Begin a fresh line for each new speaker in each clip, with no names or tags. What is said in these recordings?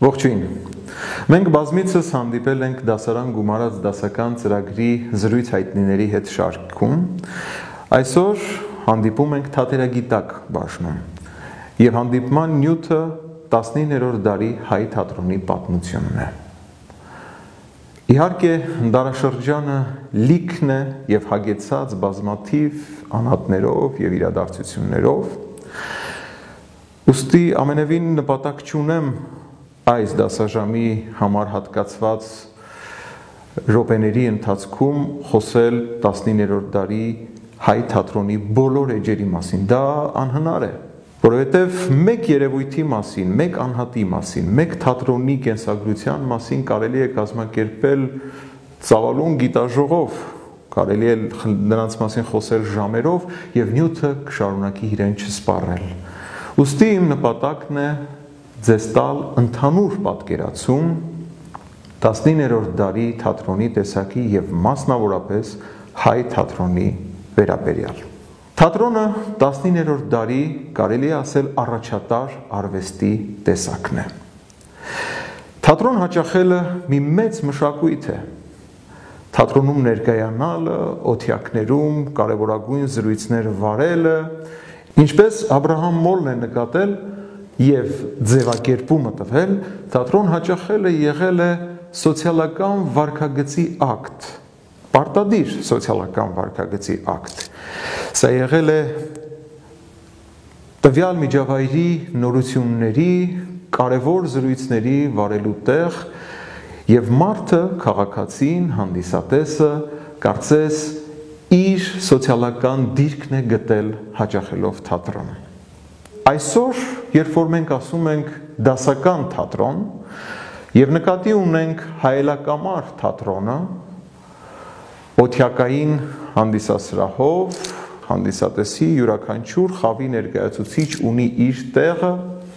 Ողջույն։ Մենք բազմիցս հանդիպել ենք դասարան գումարած դասական ծրագրի զրույց հայտնիների հետ շարքում։ Այսօր հանդիպում ենք թատերագիտակ բաժնում եւ հանդիպման նյութը 19-րդ դարի հայ թատրոնի պատմությունն է։ Իհարկե, դարաշրջանը լիքն է եւ հագեցած բազմաթիվ անհատներով եւ իրադարձություններով։ Ուստի ամենևին նպատակ չունեմ այս դասաժամի համար հատկացված րոպեների ընթացքում խոսել 19-րդ դարի հայ թատրոնի բոլոր էջերի մասին։ Դա անհնար է, որովհետև մեկ երևույթի մասին, մեկ անհատի մասին, մեկ թատրոնի կենսագրության մասին կարելի է կազմակերպել ծավալուն գիտաժողով, կարելի է նրանց մասին խոսել ժամերով եւ նյութը կշարունակի իրեն չսպառել։ Ուստի իմ նպատակն է ձեզ տալ ընդհանուր պատկերացում 19-րդ դարի թատրոնի տեսակի եւ մասնավորապես հայ թատրոնի վերաբերյալ։ Թատրոնը 19-րդ դարի կարելի է ասել առաջատար արվեստի տեսակն է։ Թատրոն հաճախելը մի մեծ մշակույթ է։ Թատրոնում ներկայանալը, օթյակներում կարևորագույն զրույցներ վարելը, ինչպես Աբրահամ Մոլն է նկատել եւ ձևակերպումը տվել, թատրոն հաճախելը եղել է սոցիալական վարքագծի ակտ, պարտադիր սոցիալական վարքագծի ակտ։ Սա եղել է տվյալ միջավայրի նորությունների, կարևոր զրույցների վարելու տեղ եւ մարդը, քաղաքացին, հանդիսատեսը կարծես իր սոցիալական դիրքն է գտել հաճախելով թատրոն։ Այսօր, երբ որ մենք ասում ենք դասական թատրոն եւ նկատի ունենք հայելակամար թատրոնը, օթյակային հանդիսասրահով, հանդիսատեսի յուրաքանչյուր խավի ներկայացուցիչ ունի իր տեղը,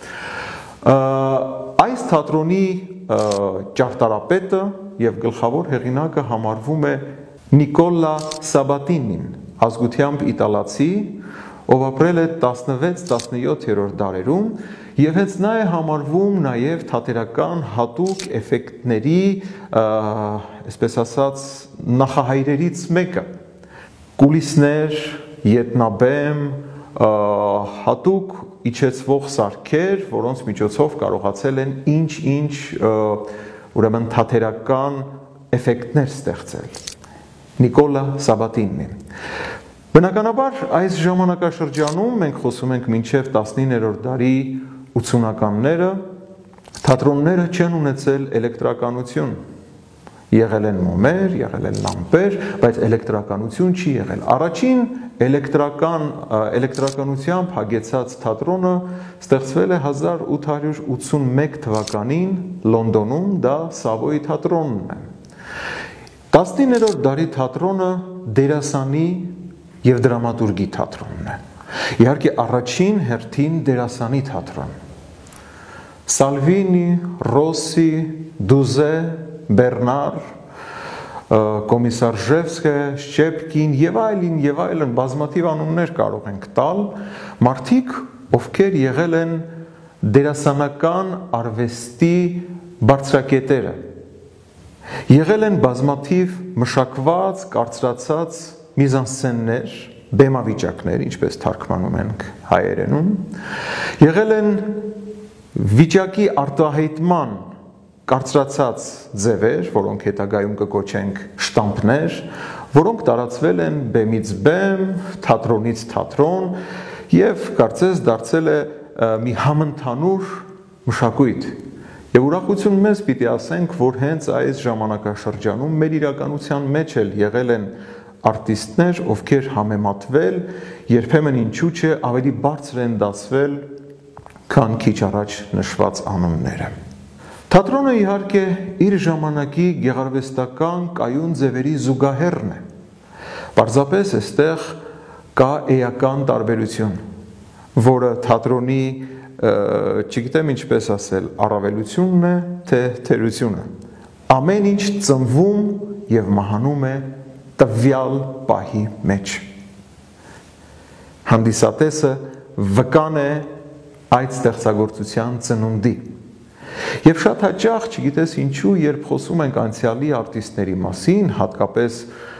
այս թատրոնի ճարտարապետը եւ գլխավոր հեղինակը համարվում է Նիկոլա Սաբատինին, ազգությամբ իտալացի, ով ապրել է 16-17-րդ դարերում եւ հենց նա է համարվում նաեւ թատերական հատուկ էֆեկտների, այսպես ասած, նախահայրերից մեկը։ Կուլիսներ, ետնաբեմ, հատուկ իջեցվող սարքեր, որոնց միջոցով կարողացել են ինչ-ինչ ուրեմն թատերական էֆեկտներ ստեղծել։ Նիկոլա Սաբատինն է։ Բնականաբար այս ժամանակաշրջանում մենք խոսում ենք մինչև 19-րդ դարի 80-ականները, թատրոնները չեն ունեցել էլեկտրականություն։ Եղել են մոմեր, եղել են լամպեր, բայց էլեկտրականություն չի եղել։ Առաջին էլեկտրականությամբ հագեցած թատրոնը ստեղծվել է 1881 թվականին Լոնդոնում, դա Սավոյի թատրոնն է։ 19-րդ դարի թատրոնը դերասանի եւ դրամատուրգի թատրոնն է։ Իհարկե առաջին հերթին դերասանի թատրոն։ Սալվինի, Ռոսի, Դուզե, Բեռնար, Կոմիսարժևսկը, Շչեպկին եւ այլն բազմաթիվ անուններ կարող ենք տալ, մարդիկ, ովքեր եղել են դերասանական արվեստի բարձրակետերը։ Եղել են բազմաթիվ մշակված, կարծրացած միզանսցեններ, բեմավիճակներ, ինչպես թարգմանում ենք հայերենում, եղել են վիճակի արտահայտման կարծրացած ձևեր, որոնք հետագայում կկոչենք շտամպներ, որոնք տարածվել են բեմից բեմ, թատրոնից թատրոն եւ կարծես դարձել է մի համընդհանուր մշակույթ։ Եվ ուրախություն մեզ պիտի ասենք, որ հենց այս ժամանակաշրջանում մեր իրականության մեջ էլ եղել են արտիստներ, ովքեր համեմատվել, երբեմն ինչու՞ չէ ավելի բարձր են դասվել, քան քիչ առաջ նշված անունները։ Թատրոնը իհարկե իր ժամանակի գեղարվեստական կայուն ձևերի զուգահեռն է։ Պարզապես այստեղ կա էական տարբերություն, որը թատրոնի չգիտեմ ինչպես ասել, առավելությունն է, թե թերությունը։ Ամեն ինչ ծնվում եւ մահանում է տվյալ պահի մեջ։ Հանդիսատեսը վկան է այդ ստեղծագործության ծնունդի։ Եվ շատ հաճախ, չգիտես ինչու, երբ խոսում ենք անցյալի արտիստների մասին, հատկապես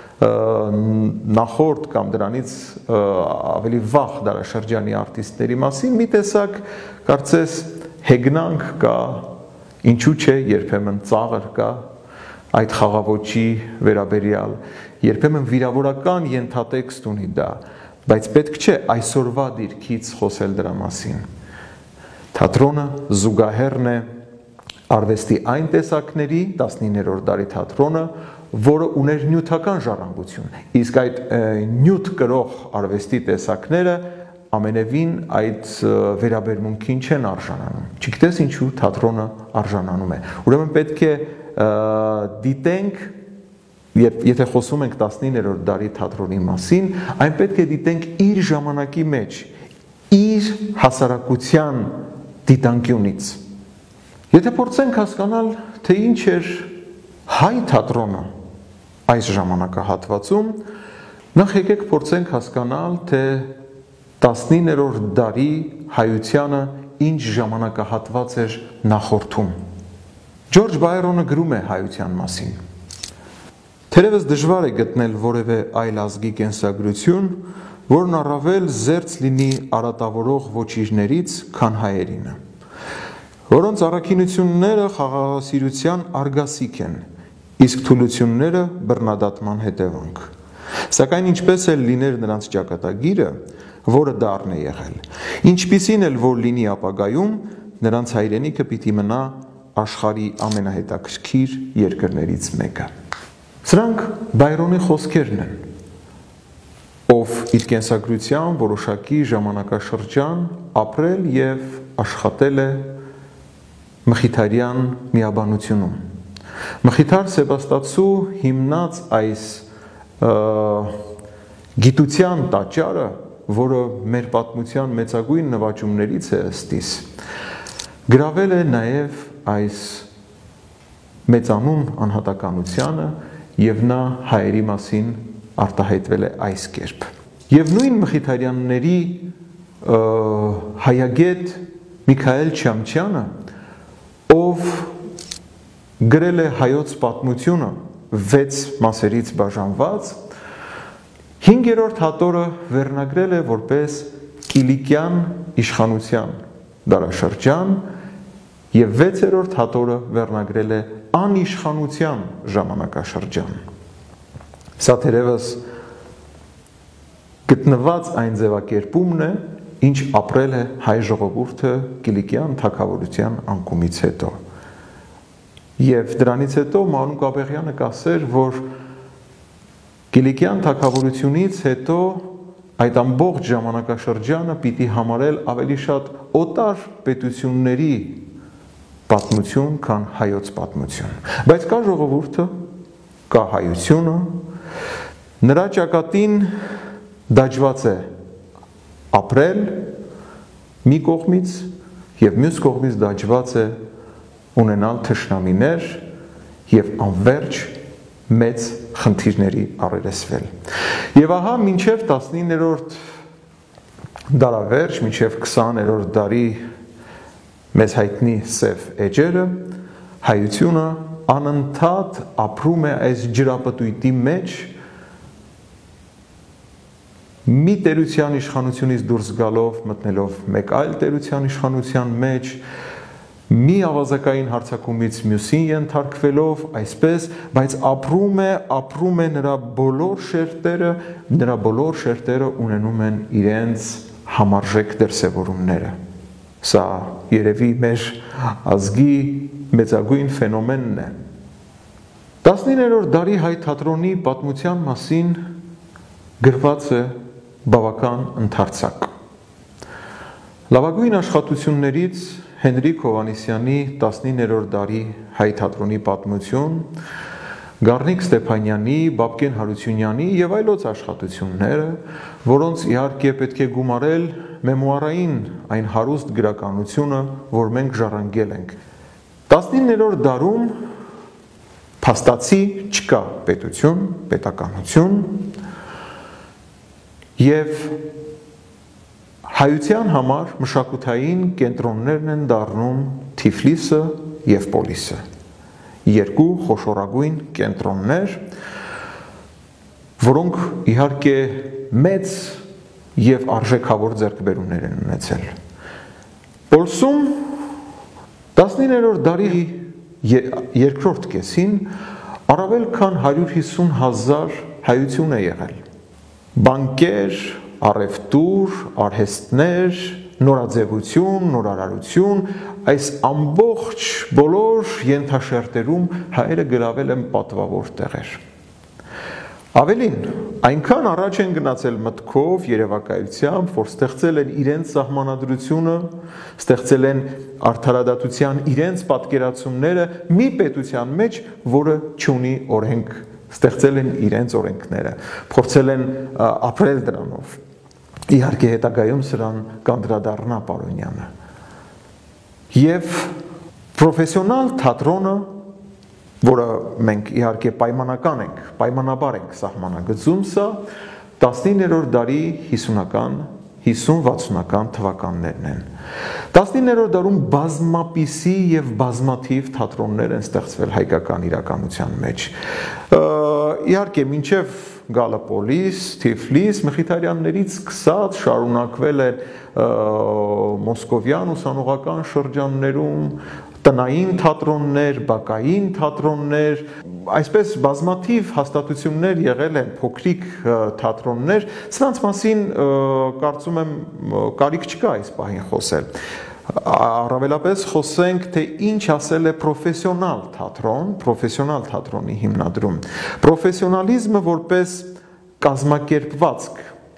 նախորդ կամ դրանից ավելի վաղ դարաշրջանի արտիստների մասին, մի տեսակ կարծես հեգնանք կա, ինչու չէ, երբեմն ծաղր կա այդ խաղաոճի վերաբերյալ, երբեմն վիրավորական ենթատեքստ ունի դա, բայց պետք չէ այսօրվա դիրքից խոսել դրա մասին։ Թատրոնը զուգահեռն է արվեստի այն տեսակների, 19-րդ դարի թատրոնը, որը ուներ նյութական ժառանգություն, իսկ այդ նյութ կրող արվեստի տեսակները ամենևին այդ վերաբերմունքին չեն արժանանում։ Չգիտես ինչու թատրոնը արժանանում է։ Ուրեմն պետք է դիտենք, եթե խոսում ենք 19-րդ դարի թատրոնի մասին, այն պետք է դիտենք իր ժամանակի մեջ, իր հասարակության դիտանկյունից։ Եթե փորձենք հասկանալ, թե ինչ էր հայ թատրոնը այս ժամանակահատվածում, նախ եկեք փորձենք հասկանալ, թե 19-րդ դարի հայությանը ինչ ժամանակահատված էր նախորդում։ Ջորջ Բայրոնը գրում է հայության մասին. Թերևս դժվար է գտնել որևէ այլ ազգի կենսագրություն, որն առավել զերծ լինի արատավորող ոչիրներից, քան հայերինը, որոնց առաքինությունները խաղաղասիրության արգասիկ են, իսկ թուլությունները բռնադատման հետևանք։ Սակայն ինչպես էլ լիներ նրանց ճակատագիրը, որը դառն է եղել, ինչպիսին էլ որ լինի ապագայում, նրանց հայրենիքը պիտի մնա աշխարհի ամենահետաքրքիր երկրներից մեկը։ Սրանք Բայրոնի խոսքերն են, ով իր կենսագրության որոշակի ժամանակաշրջան ապրել եւ աշխատել է մխիթարյան միաբանությունում։ Մխիթար Սեբաստացու հիմնած այս գիտության տաճարը, որը մեր պատմության մեծագույն նվաճումներից է ըստիս, գրավել է նաև այս մեծանուն անհատականությանը եւ նա հայերի մասին արտահայտվել է այս կերպ։ Եվ նույն մխիթարյանների հայագետ Միքայել Չամչյանը, ով գրել է հայոց պատմությունը 6 մասերից բաժանված, 5-րդ հատորը վերնագրել է որպես Կիլիկյան իշխանության դարաշրջան եւ 6-րդ հատորը վերնագրել է անիշխանության ժամանակաշրջան։ Սա թերևս գտնված այն ձևակերպումն է, ինչ ապրել է հայ ժողովուրդը Կիլիկյան թագավորության անկումից հետո։ Եվ դրանից հետո Մանուկ Աբեղյանը կասեր, որ Կիլիկյան թագավորությունից հետո այդ ամբողջ ժամանակաշրջանը պիտի համարել ավելի շատ օտար պետությունների պատմություն, քան հայոց պատմություն։ Բայց կա ժողովուրդը, կա հայությունը, նրա ճակատին դաջված է ապրել մի կողմից եւ մյուս կողմից դաջված է ունենալ թշնամիներ եւ անverջ մեծ խնդիրների առերեսվել։ Եվ ահա մինչև 19-րդ դարավերջ, մինչև 20-րդ դարի մեզ հայտնի սև էջերը, հայությունը անընդհատ ապրում է այս ջրապտույտի մեջ, մի տերության իշխանությունից դուրս գալով, մտնելով մեկ այլ տերության իշխանության մեջ, մի ավազակային հարձակումից մյուսին ենթարկվելով, այսպես, բայց ապրում է նրա բոլոր շերտերը ունենում են իրենց համարժեք դրսևորումները։ Սա երևի մեր ազգի մեծագույն ֆենոմենն է։ 19-րդ դարի հայ թատրոնի պատմության մասին գրված է բավական ընդարձակ։ Լավագույն աշխատություններից Հենրիկ Հովհաննիսյանի 19-րդ դարի հայ թատրոնի պատմություն, Գառնիկ Ստեփանյանի, Բաբկեն Հարությունյանի եւ այլոց աշխատությունները, որոնց իհարկե պետք է գումարել մեմուարային այն հարուստ գրականությունը, որ մենք ժառանգել ենք։ 19-րդ դարում փաստացի չկա պետություն, պետականություն եւ հայության համար մշակութային կենտրոններն են դառնում Թիֆլիսը, եւ Պոլիսը։ Երկու խոշորագույն կենտրոններ, որոնք իհարկե մեծ եւ արժեքավոր ձեռքբերումներ են ունեցել։ Պոլսում 19-րդ դարի երկրորդ կեսին առավել քան 150,000 հայություն է եղել։ Բանկեր, առևտուր, արհեստներ, նորաձևություն, նորարարություն, այս ամբողջ բոլոր ենթաշերտերում հայերը գրավել են պատվավոր տեղեր։ Ավելին, այնքան առաջ են գնացել մտքով, երևակայությամբ, որ ստեղծել են իրենց սահմանադրությունը, ստեղծել են արդարադատության իրենց պատկերացումները մի պետության մեջ, որը չունի օրենք, ստեղծել են իրենց օրենքները, փորձել են ապրել դրանով։ Իհարկե հետագայում սրան կանդրադառնա Պարոնյանը։ Եվ պրոֆեսիոնալ թատրոնը, որը մենք իհարկե պայմանաբար ենք սահմանագծում, սա 19-րդ դարի 50-60-ական թվականներն են։ 19-րդ դարում բազմապիսի եւ բազմաթիվ թատրոններ են ստեղծվել հայկական իրականության մեջ։ Իհարկե մինչև Գալապոլիս, Թիֆլիս, Մխիթարյաններից սկսած շարունակվել է մոսկովյան ուսանողական շրջաններում, տնային թատրոններ, բակային թատրոններ, այսպես բազմաթիվ հաստատություններ եղել են, փոքրիկ թատրոններ, սրանց մասին կարծում եմ կարիք չկա այս պահին խոսել։ Առավելապես խոսենք, թե ինչ ասել է պրոֆեսիոնալ թատրոն, պրոֆեսիոնալ թատրոնի հիմնադրում։ Պրոֆեսիոնալիզմը որպես կազմակերպվածք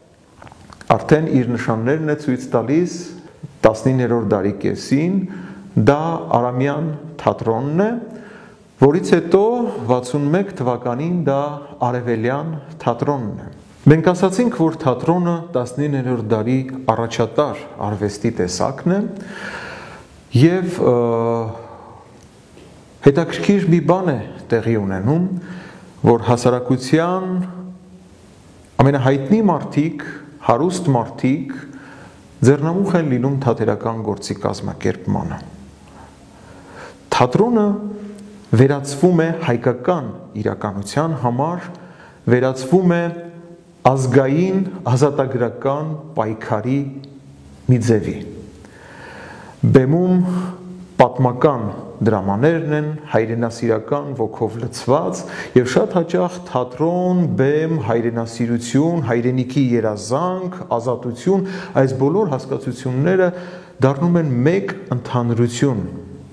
արդեն իր նշաններն է ցույց տալիս 19-րդ դարի կեսին, դա Արամյան թատրոնն է, որից հետո 61 թվականին դա Արևելյան թատրոնն է։ Մենք ասացինք, որ թատրոնը 19-րդ դարի առաջատար արվեստի տեսակն է եւ հետաքրքիր մի բան է տեղի ունենում, որ հասարակության ամենահայտնի մարդիկ, հարուստ մարդիկ ձեռնամուխ են լինում թատերական գործի կազմակերպմանը։ Թատրոնը վերածվում է հայկական իրականության համար, վերածվում է ազգային ազատագրական պայքարի մի ձևի։ Բեմում պատմական դրամաներն են, հայրենասիրական ոգով լցված եւ շատ հաճախ թատրոն, բեմ, հայրենասիրություն, հայրենիքի երազանք, ազատություն, այս բոլոր հասկացությունները դառնում են մեկ ընդհանրություն։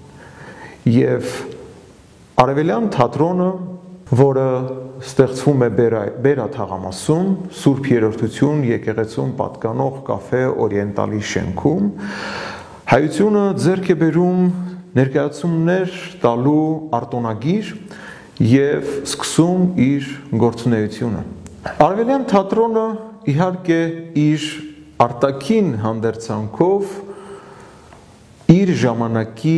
Եվ Արևելյան թատրոնը, որը ստեղծվում է Բերա թաղամասում, Սուրբ Երրորդություն եկեղեցուն պատկանող կաֆե Օրիենտալի շենքում, հայությունը ձեռք է բերում ներկայացումներ տալու արտոնագիր եւ սկսում իր գործունեությունը։ Արևելյան թատրոնը իհարկե իր արտաքին հանդերձանքով իր ժամանակի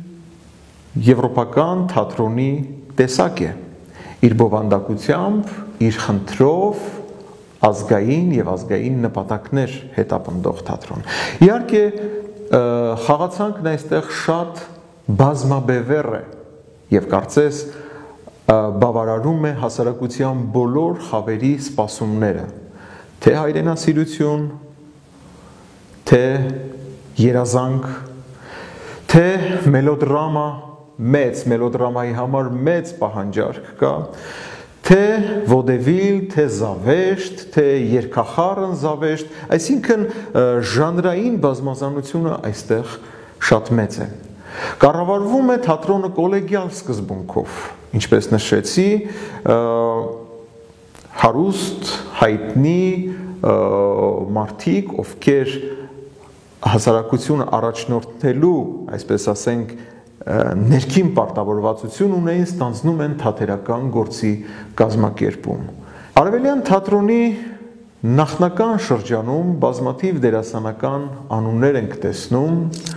եվրոպական թատրոնի տեսակ է, իր բովանդակությամբ, իր խնդրով, ազգային եւ ազգային նպատակներ հետապնդող թատրոն։ Իհարկե խաղացանքն այստեղ շատ բազմաբևեռ է եւ կարծես բավարարում է հասարակության բոլոր խավերի սպասումները, թե հայրենասիրություն, թե երազանք, թե մելոդրամա, մեծ մելոդրամայի համար մեծ պահանջարկ կա, թե ոդևիլ, թե զավեշտ, թե երգախառն զավեշտ, այսինքն ժանրային բազմազանությունը այստեղ շատ մեծ է։ Կառավարվում է թատրոնը կոլեգիալ սկզբունքով, ինչպես նշեցի, հարուստ, հայտնի մարդիկ, ովքեր հասարակությունը առաջնորդելու, այսպես ասենք, ներքին պարտավորվածություն ունեին, ստանձնում են թատերական գործի կազմակերպում։ Արևելյան թատրոնի նախնական շրջանում բազմաթիվ դերասանական անուններ ենք տեսնում,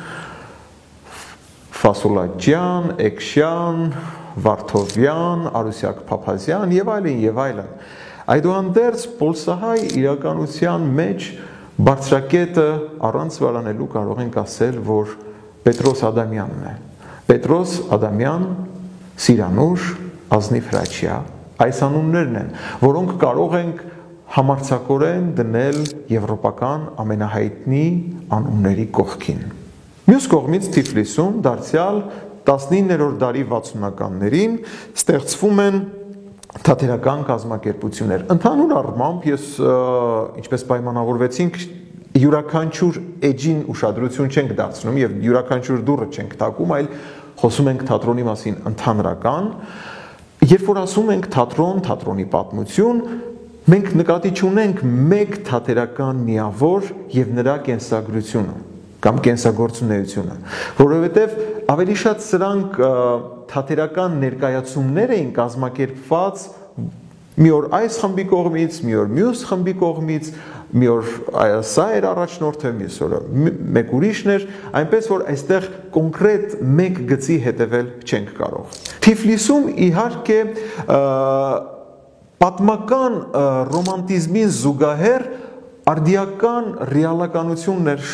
Ֆասոլաջյան, Էքշյան, Վարդովյան, Արուսյակ Փափազյան եւ այլն եւ այլն։ Այդուհանդերձ պոլսահայ իրականության մեջ բարձրակետը առանց վարանելու կարող ենք ասել, որ Պետրոս Ադամյանն է։ Պետրոս Ադամյան, Սիրանուշ, Ազնիվ Հրաչյա, այս անուններն են, որոնք կարող ենք համարձակորեն դնել եվրոպական ամենահայտնի անունների կողքին։ Մյուս կողմից Թիֆլիսում դարձյալ 19-րդ դարի 60-ականներին ստեղծվում են թատերական կազմակերպություններ։ Ընդհանուր առմամբ ես ինչպես պայմանավորվեցինք յուրաքանչյուր էջին ուշադրություն չենք դարձնում եւ յուրաքանչյուր դուռը չենք թակում, այլ խոսում ենք թատրոնի մասին ընդհանրական։ Երբ որ ասում ենք թատրոն, թատրոնի պատմություն, մենք նկատի չունենք մեկ թատերական միավոր եւ նրա կենսագրությունը կամ կենսագործունեությունը, որովհետեւ ավելի շատ սրանք թատերական ներկայացումներ էին կազմակերպված մի օր այս խմբի կողմից, մի օր մյուս խմբի կողմից, մի օր սա էր առաջնորդը, մյուս օրը մեկ ուրիշն էր, այնպես որ այստեղ կոնկրետ մեկ գծի հետևել չենք կարող։ Թիֆլիսում իհարկե պատմական ռոմանտիզմին զուգահեռ արդիական ռեալականությունն էր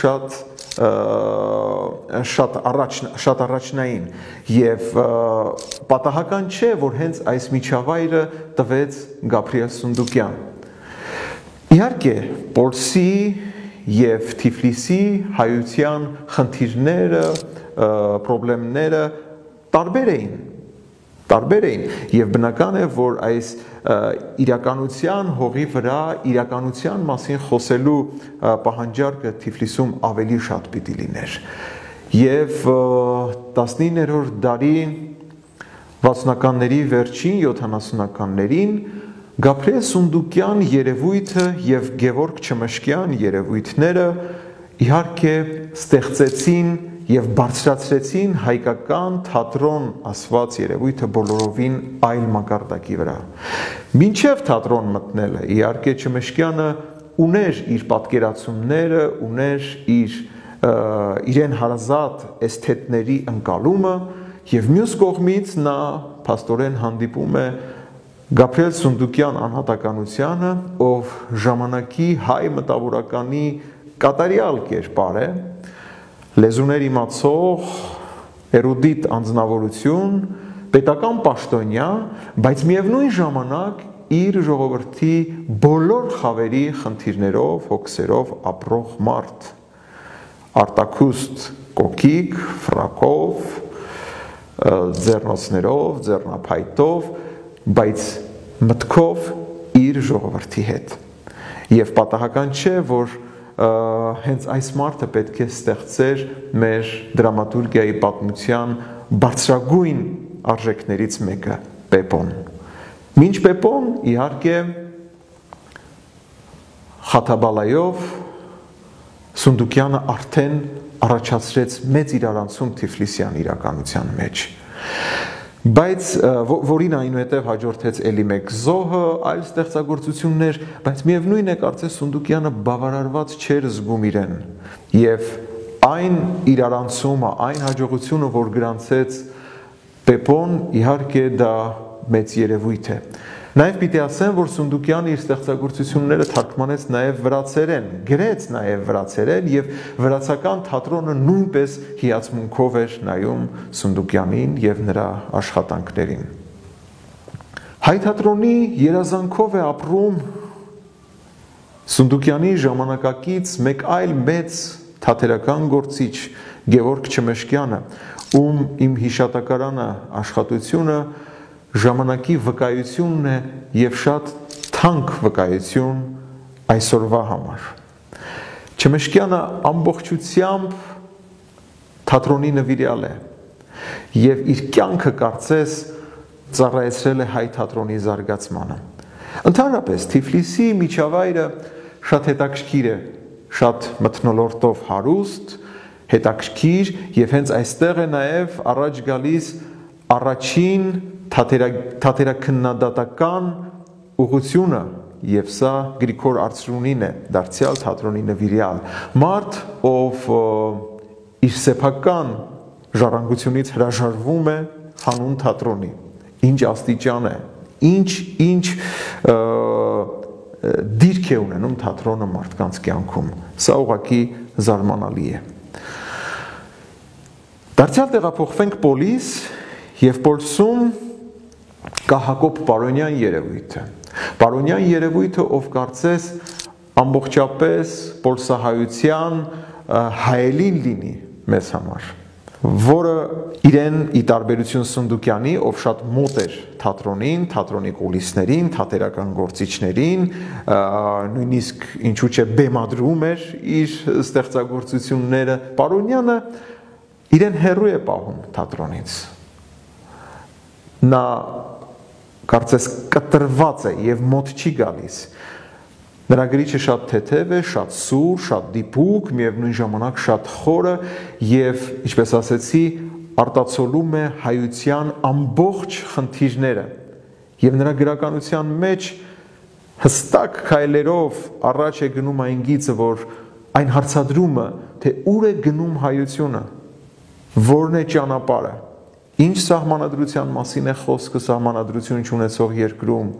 շատ առաջնային եւ պատահական չէ, որ հենց այս միջավայրը տվեց Գաբրիել Սունդուկյան։ Իհարկե, Պոլսի եւ Թիֆլիսի հայության խնդիրները, խնդիրները տարբեր էին եւ բնական է, որ այս իրականության հողի վրա իրականության մասին խոսելու պահանջարկը Թիֆլիսում ավելի շատ պիտի լիներ։ Եվ 19-րդ դարի 60-ականների վերջին 70-ականներին Գաբրիել Սունդուկյան երևույթը եւ Գևորգ Չմշկյան երևույթները իհարկե ստեղծեցին եւ բարձրացրեցին հայկական թատրոն ասված երևույթը բոլորովին այլ մակարդակի վրա։ Մինչև թատրոն մտնելը իհարկե Չմշկյանը ուներ իր պատկերացումները, ուներ իրեն հարազատ էսթետների ընկալումը եւ մյուս կողմից նա փաստորեն հանդիպում է Գաբրիել Սունդուկյան անհատականությանը, ով ժամանակի հայ մտավորականի կատարյալ կերպար է, լեզուներ իմացող, էրուդիտ անձնավորություն, պետական պաշտոնյա, բայց միևնույն ժամանակ իր ժողովրդի բոլոր խավերի խնդիրներով, հոգսերով ապրող մարդ, արտաքուստ կոկիկ, ֆրակով, ձեռնոցներով, ձեռնափայտով, բայց մտքով իր ժողովրդի հետ։ Եվ պատահական չէ, որ հենց այս մարդը պետք է ստեղծեր մեր դրամատուրգիայի պատմության բարձրագույն արժեքներից մեկը՝ Պեպոն։ Մինչ Պեպոն իհարկե Խաթաբալայով Սունդուկյանը արդեն առաջացրեց մեծ իրարանցում Թիֆլիսյան իրականության մեջ։ Բայց որին այնուհետև հաջորդեց էլի մեկ զոհը, այլ ստեղծագործություններ, բայց միևնույն է կարծես Սունդուկյանը բավարարված չէր զգում իրեն եւ այն իրարանցումը, այն հաջողությունը, որ գրանցեց Պեպոն, իհարկե դա մեծ երևույթ է։ Նաև պիտի ասեմ, որ Սունդուկյանը իր ստեղծագործությունները թարգմանեց նաև վրացերեն, գրեց նաև վրացերեն եւ վրացական թատրոնը նույնպես հիացմունքով էր նայում Սունդուկյանին եւ նրա աշխատանքներին։ Հայ թատրոնի երազանքով է ապրում Սունդուկյանի ժամանակակից մեկ այլ մեծ թատերական գործիչ Գևորգ Չմշկյանը, ում իմ հիշատակարանը աշխատությունը ժամանակի վկայությունն է եւ շատ թանկ վկայություն այսօրվա համար։ Չմշկյանը ամբողջությամբ թատրոնի նվիրյալ է եւ իր կյանքը կարծես ծառայեցրել է հայ թատրոնի զարգացմանը։ Ընդհանրապես Թիֆլիսի միջավայրը շատ հետաքրքիր է, շատ մթնոլորտով հարուստ, հետաքրքիր եւ հենց այստեղ է նաեւ առաջ գալիս առաջին թատերաքննադատական ուղղությունը եւ սա Գրիգոր Արծրունին է, դարձյալ թատրոնի նվիրյալ մարդ, ով իր սեփական ժառանգությունից հրաժարվում է հանուն թատրոնի։ Ինչ աստիճան է, ինչ դիրք է ունենում թատրոնը մարդկանց կյանքում։ Սա ուղղակի զարմանալի է։ Դարձյալ տեղափոխվենք Պոլիս եւ Պոլսում կա Հակոբ Պարոնյան երևույթը։ Պարոնյան երևույթը, ով կարծես ամբողջապես պոլսահայության հայելին լինի մեզ համար, որը իրեն ի տարբերություն Սունդուկյանի, ով շատ մոտ էր թատրոնին, թատրոնի կուլիսներին, թատերական գործիչներին, նույնիսկ ինչու՞ չէ բեմադրում էր իր ստեղծագործությունները, Պարոնյանը իրեն հեռու է պահում թատրոնից։ Նա կարծես կտրված է եւ մոտ չի գալիս։ Նրա գրիչը շատ թեթև է, շատ սուր, շատ դիպուկ, միևնույն ժամանակ շատ խորը եւ, ինչպես ասեցի, արտացոլում է հայության ամբողջ խնդիրները եւ նրա գրականության մեջ հստակ քայլերով առաջ է գնում այն գիծը, որ այն հարցադրումը, թե ուր է գնում հայությունը, որն է ճանապարհը, ինչ սահմանադրության մասին է խոսքը սահմանադրություն չունեցող երկրում,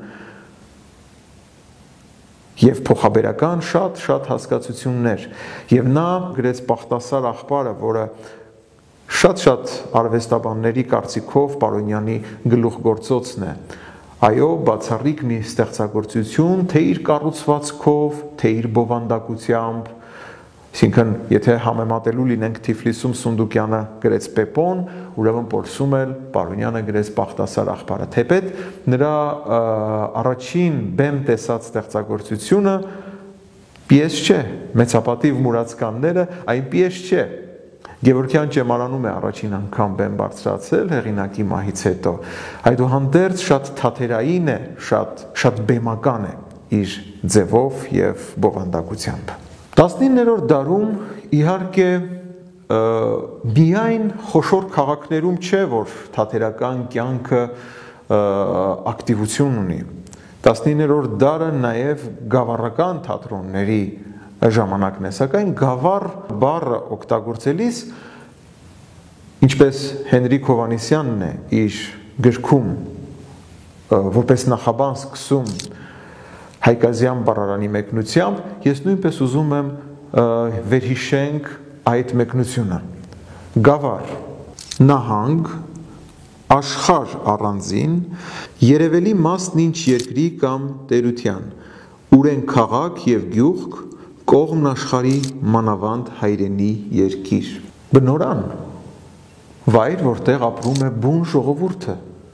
եւ փոխաբերական շատ հասկացություններ, եւ նա գրեց Պախտասար աղբարը, որը շատ արվեստաբանների կարծիքով Պարոնյանի գլուխգործոցն է։ Այո, բացառիկ մի ստեղծագործություն, թե իր կառուցվածքով, թե իր բովանդակությամբ, այսինքն, եթե համեմատելու լինենք Թիֆլիսում Սունդուկյանը գրեց Պեպոն, ուրեմն Պոլսում էլ Պարոնյանը գրեց Պախտասար աղբարը, թեպետ նրա առաջին բեմ տեսած ստեղծագործությունը պիես չէ, մեծապատիվ մուրացկանները այն պիես չէ։ Գևորգյան ճեմարանում է առաջին անգամ բեմ բարձրացել հեղինակի մահից հետո, այդուհանդերձ շատ թաթերային է, շատ բեմական է իր ձևով եւ բովանդակությամբ։ 19-րդ դարում իհարկե միայն խոշոր քաղաքներում չէ, որ թատերական կյանքը ակտիվություն ունի։ 19-րդ դարը նաև գավառական թատրոնների ժամանակն է, սակայն գավառ բառը օգտագործելիս, ինչպես Հենրիկ Հովհաննիսյանն է իր գրքում որպես նախաբան սկսում Հայկազյան բառարանի մեկնությամբ, ես նույնպես ուզում եմ վերհիշենք այդ մեկնությունը։ Գավառ, նահանգ, աշխարհ առանձին, երևելի մասն ինչ երկրի կամ տերության, ուրեն քաղաք եւ գյուղ, կողմն աշխարհի մանավանդ հայրենի երկիր։ Բնորան, վայր, որտեղ ապրում է բուն ժողովուրդը։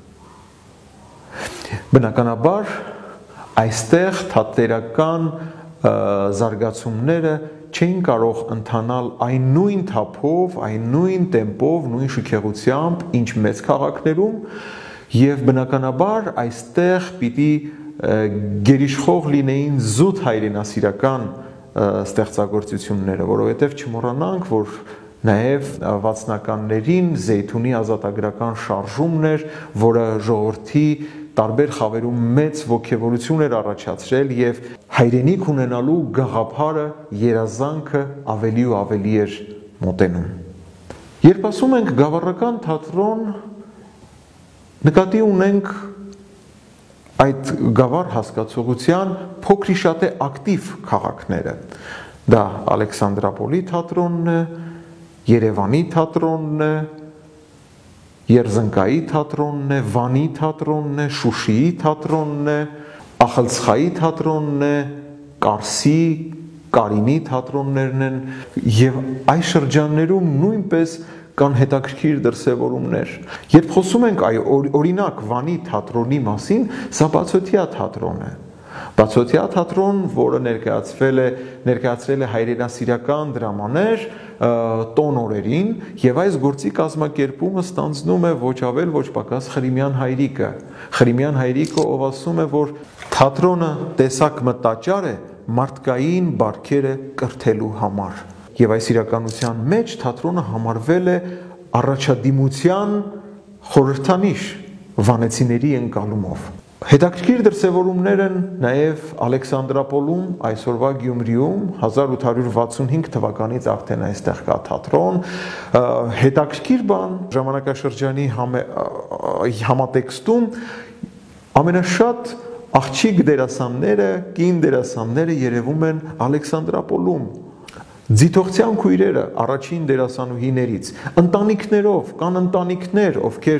Բնականաբար այստեղ թատերական զարգացումները չէին կարող ընթանալ այն նույն թափով, այն նույն տեմպով, նույն շքեղությամբ, ինչ մեծ քաղաքներում, եւ բնականաբար այստեղ պիտի գերիշխող լինեին զուտ հայրենասիրական ստեղծագործությունները, որովհետեւ չմոռանանք, որ նաև վաթսնականներին Զեյթունի ազատագրական շարժումն էր, որը ժողովրդի տարբեր խավերում մեծ ոգևորություն էր առաջացրել եւ հայրենիք ունենալու գաղափարը, երազանքը ավելի ու ավելի էր մոտենում։ Երբ ասում ենք գավառական թատրոն, նկատի ունենք այդ գավառ հասկացողության փոքրի շատ է ակտիվ քաղաքները։ Դա Ալեքսանդրապոլի թատրոնն է, Երևանի թատրոնն է, Երզնկայի թատրոնն է, Վանի թատրոնն է, Շուշիի թատրոնն է, Ախալցխայի թատրոնն է, Կարսի, Կարինի թատրոններն են եւ այս շրջաններում նույնպես կան հետաքրքիր դրսևորումներ։ Երբ խոսում ենք օրինակ Վանի թատրոնի մասին, սա բացօթյա թատրոն է։ Բացօթյա թատրոն, որը ներկայացրել է հայրենասիրական դրամաներ տոն օրերին, եւ այս գործի կազմակերպումը ստանձնում է ոչ ավել ոչ պակաս Խրիմյան Հայրիկը։ Խրիմյան Հայրիկը, ով ասում է, որ թատրոնը տեսակ մտաճար է մարդկային բարքերը կրթելու համար։ Եվ այս իրականության մեջ թատրոնը համարվել է առաջադիմության խորհրդանիշ վանեցիների ընկալումով։ Հետաքրքիր դրսևորումներ են նաև Ալեքսանդրապոլում, այսօրվա Գյումրիում 1865 թվականից արդեն այստեղ կա թատրոն։ Հետաքրքիր բան ժամանակաշրջանի համատեքստում ամենաշատ աղջիկ դերասանները, կին դերասանները երևում են Ալեքսանդրապոլում։ Ձիթողցյան քույրերը առաջին դերասանուհիներից, ընտանիքներով, կան ընտանիքներ,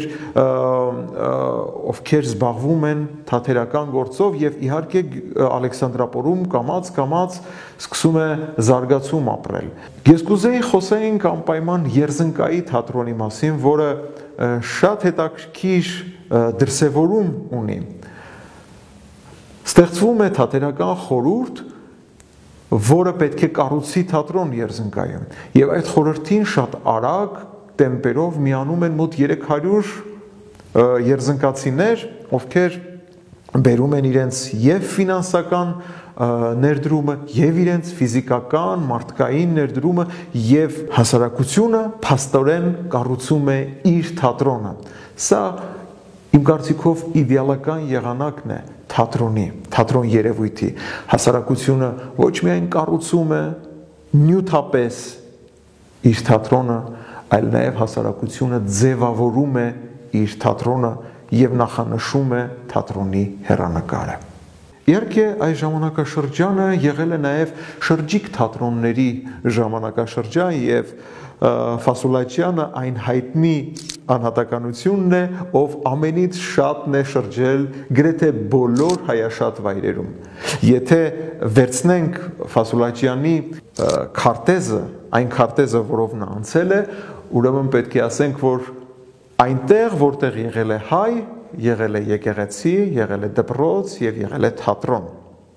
ովքեր զբաղվում են թատերական գործով եւ իհարկե Ալեքսանդրապոլում կամաց սկսում է զարգացում ապրել։ Ես կուզեի խոսենք անպայման Երզնկայի թատրոնի մասին, որը շատ հետաքրքիր դրսևորում ունի։ Ստեղծվում է թատերական խորհուրդ, որը պետք է կառուցի թատրոն Երզնկայում, եւ այդ խորհրդին շատ արագ տեմպերով միանում են մոտ 300 երզնկացիներ, ովքեր բերում են իրենց եւ ֆինանսական ներդրումը, եւ իրենց ֆիզիկական, մարդկային ներդրումը, եւ հասարակությունը փաստորեն կառուցում է իր թատրոնը։ Սա իմ կարծիքով իդեալական եղանակն է թատրոն երևույթի։ Հասարակությունը ոչ միայն կառուցում է նյութապես իր թատրոնը, այլ նաև հասարակությունը ձևավորում է իր թատրոնը եւ նախանշում է թատրոնի հեռանկարը։ Իհարկե այս ժամանակաշրջանը եղել է նաև շրջիկ թատրոնների ժամանակաշրջան եւ Ֆասուլաչյանը այն հայտնի անհատականությունն է, ով ամենից շատն է շրջել գրեթե բոլոր հայաշատ վայրերում։ Եթե վերցնենք Ֆասուլաչյանի քարտեզը, այն քարտեզը, որով նա անցել է, ուրեմն պետք է ասենք, որ այնտեղ, որտեղ եղել է հայ, եղել է եկեղեցի, եղել է դպրոց եւ եղել է թատրոն։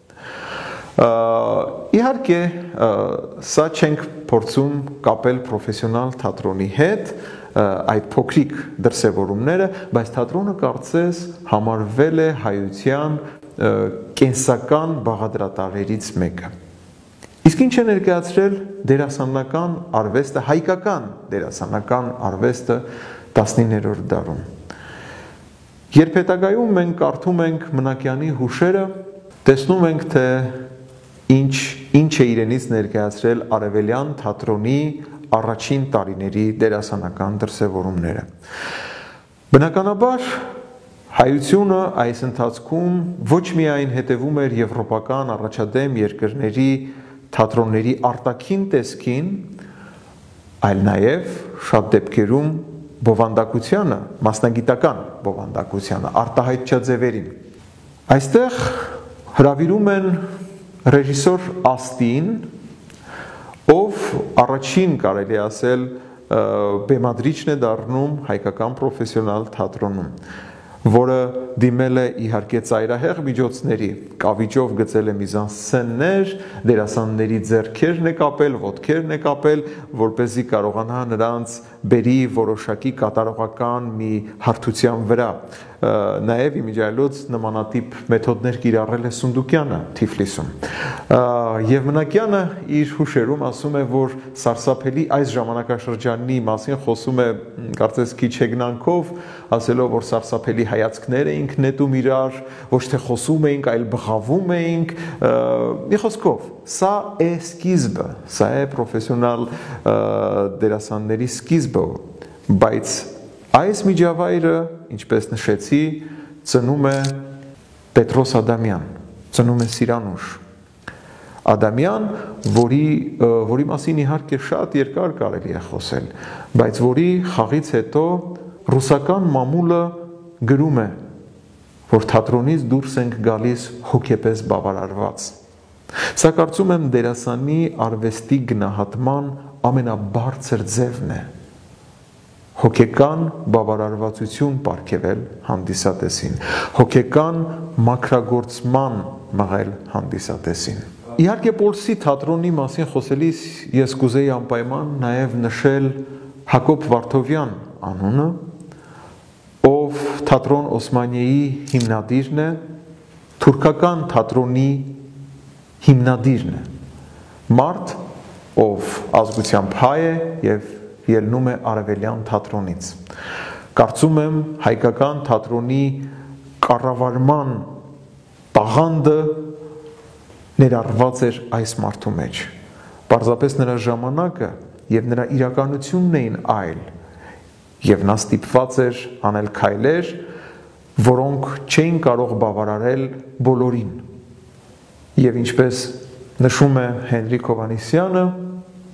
Իհարկե, սա չենք փորձում կապել պրոֆեսիոնալ թատրոնի հետ, այդ փոքրիկ դրսևորումները, բայց թատրոնը կարծես համարվել է հայության կենսական բաղադրատարներից մեկը։ Իսկ ինչ է ներկայացրել դերասանական արվեստը, հայկական դերասանական արվեստը 19-րդ դարում։ Երբ հետագայում մենք կարդում ենք Մնակյանի հուշերը, տեսնում ենք, թե ինչ է իրենից ներկայացրել արևելյան թատրոնի առաջին տարիների դերասանական դրսևորումները։ Բնականաբար հայությունը այս ընթացքում ոչ միայն հետևում էր եվրոպական առաջադեմ երկրների թատրոնների արտաքին տեսքին, այլ նաև շատ դեպքերում բովանդակությանը, մասնագիտական բովանդակությանը, արտահայտչաձևերին։ Այստեղ հրավիրում են ռեժիսոր Աստին, ով առաջին կարելի ասել բեմադրիչն է դառնում հայկական պրոֆեսիոնալ թատրոնում, որը դիմել է իհարկե ծայրահեղ միջոցների, կավիճով գծել է միզանսցեններ, դերասանների ձեռքերն է կապել, ոտքերն է կապել, որպեսզի կարողանա նրանց բերի որոշակի կատարողական մի հարթության վրա։ Նաև իմիջիայլոց նմանատիպ մեթոդներ կիրառել է Սունդուկյանը Թիֆլիսում։ Եվ Մնակյանը իր հուշերում ասում է, որ սարսափելի այս ժամանակաշրջանի մասին խոսում է կարծես քիչ հեգնանքով, ասելով, որ սարսափելի հայացքներ էինք նետում իրար, ոչ թե խոսում էինք, այլ բղավում էինք։ Մի խոսքով, սա է սկիզբը, սա է պրոֆեսիոնալ դերասանների սկիզբը, բայց այս միջավայրը, ինչպես նշեցի, ծնում է Պետրոս Ադամյան, ծնում է Սիրանուշ Ադամյան, որի մասին իհարկե շատ երկար կարելի է խոսել, բայց որի խաղից հետո ռուսական մամուլը գրում է, որ թատրոնից դուրս ենք գալիս հոգեպես բավարարված։ Սա կարծում եմ դերասանի արվեստի գնահատման ամենաբարձր ձևն է։ Հոգեկան բավարարվածություն պարգևել հանդիսատեսին, հոգեկան մաքրագործման մղել հանդիսատեսին։ Իհարկե Պոլսի թատրոնի մասին խոսելիս ես կուզեի անպայման նաև նշել Հակոբ Վարդովյան անունը, ով թատրոն Օսմանիայի հիմնադիրն է, թուրքական թատրոնի հիմնադիրն է, մարդ, ով ազգությամբ հայ է եւ ելնում է արևելյան թատրոնից։ Կարծում եմ հայկական թատրոնի կառավարման տաղանդը ներառված էր այս մարդու մեջ։ Պարզապես նրա ժամանակը եւ նրա իրականությունն էին այլ, եւ նա ստիպված էր անել քայլեր, որոնք չէին կարող բավարարել բոլորին։ Եվ ինչպես նշում է Հենրիկ Հովհաննիսյանը,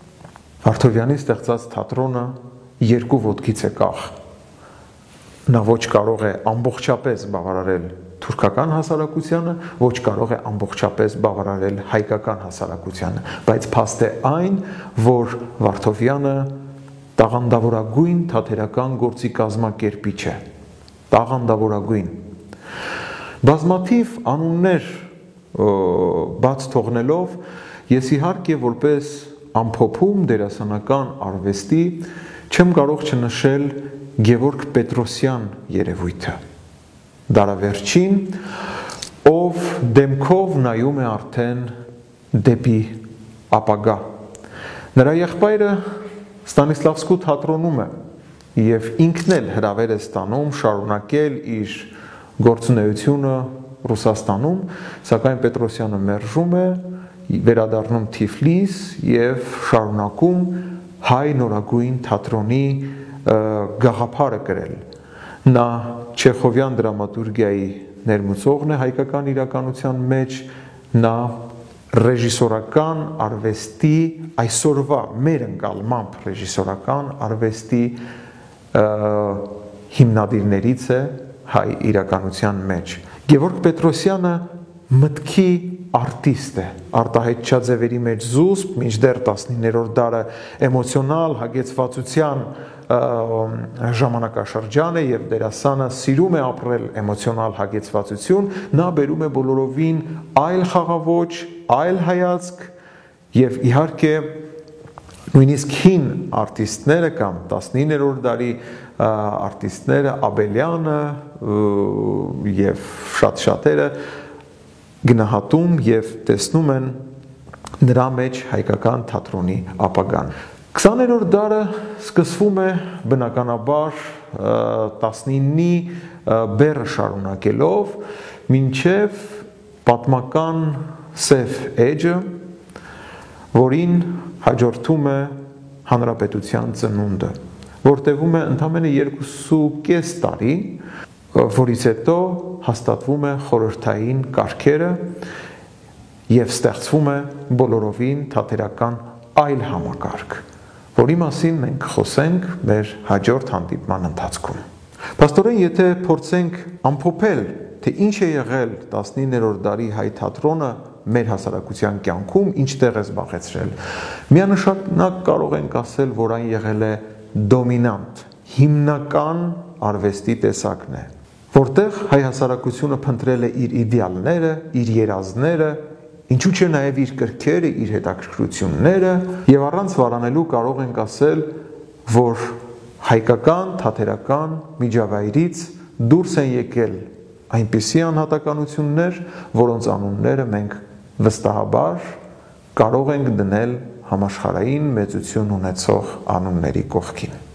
Վարդովյանի ստեղծած թատրոնը երկու ոտքից է կախ։ Նա ոչ կարող է ամբողջապես բավարարել թուրքական հասարակությանը, ոչ կարող է ամբողջապես բավարարել հայկական հասարակությանը, բայց փաստ է այն, որ Վարդովյանը տաղանդավորագույն թատերական գործի կազմակերպիչ է, տաղանդավորագույն։ Բազմաթիվ անուններ բաց թողնելով, ես իհարկե որպես ամփոփում դերասանական արվեստի չեմ կարող չնշել Գևորգ Պետրոսյան երևույթը, դարավերջին, ով դեմքով նայում է արդեն դեպի ապագա։ Նրա եղբայրը Ստանիսլավսկու թատրոնում է և ինքն էլ հրավեր է ստանում շարունակել իր գործունեությունը Ռուսաստանում, սակայն Պետրոսյանը մերժում է, վերադառնում Թիֆլիս և շարունակում հայ նորագույն թատրոնի գաղափարը կրել։ Նա Չեխովյան դրամատուրգիայի ներմուծողն է հայկական իրականության մեջ, նա ռեժիսորական արվեստի, այսօրվա մեր ընկալմամբ ռեժիսորական արվեստի հիմնադիրներից է հայ իրականության մեջ։ Գևորգ Պետրոսյանը մտքի արտիստ է, արտահայտչաձևերի մեջ զուսպ, մինչդեռ 19-րդ դարը էմոցիոնալ հագեցվածության ժամանակաշրջան է և դերասանը սիրում է ապրել էմոցիոնալ հագեցվածություն, նա բերում է բոլորովին այլ խաղաոճ, այլ հայացք և իհարկե նույնիսկ հին արտիստները կամ 19-րդ դարի արտիստները Աբելյանը և շատ-շատերը գնահատում և տեսնում են նրա մեջ հայկական թատրոնի ապագան։ 20-րդ դարը սկսվում է բնականաբար 19-ի բեռը շարունակելով մինչև պատմական սև էջը, որին հաջորդում է հանրապետության ծնունդը, որ տևում է ընդամենը 2.5 տարի, որից հետո հաստատվում է խորհրդային կարգերը և ստեղծվում է բոլորովին թատերական այլ համակարգ, որի մասին մենք կխոսենք մեր հաջորդ հանդիպման ընթացքում։ Փաստորեն, եթե փորձենք ամփոփել, թե ինչ է եղել 19-րդ դարի հայ թատրոնը մեր հասարակության կյանքում, ինչ տեղ է զբաղեցրել, միանշանակ կարող ենք ասել, որ այն եղել է դոմինանտ, հիմնական արվեստի տեսակն է, որտեղ հայ հասարակությունը փնտրել է իր իդեալները, իր երազները, ինչու՞ չէ նաև իր կրքերը, իր հետաքրքրությունները, և առանց վարանելու կարող ենք ասել, որ հայկական թատերական միջավայրից դուրս են եկել այնպիսի անհատականություններ, որոնց անունները մենք վստահաբար կարող ենք դնել համաշխարհային մեծություն ունեցող անունների կողքին։